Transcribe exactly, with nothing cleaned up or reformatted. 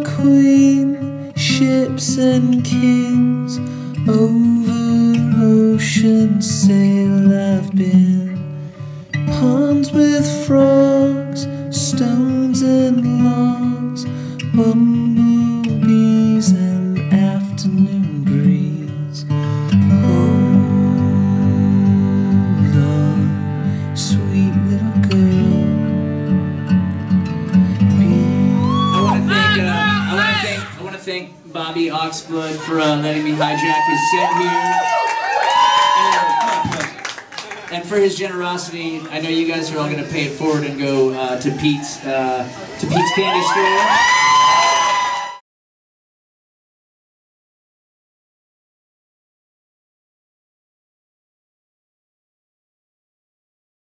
a queen, ships and kings, over ocean sail I've been. Ponds with frogs, stones and logs, bumblebees and afternoon breeze. Hold on, sweet little girl. I want to thank, uh, I want to thank, I want to thank Bobby Oxblood for uh, letting me hijack his set here. And for his generosity, I know you guys are all going to pay it forward and go uh, to Pete's uh, to Pete's Candy Store.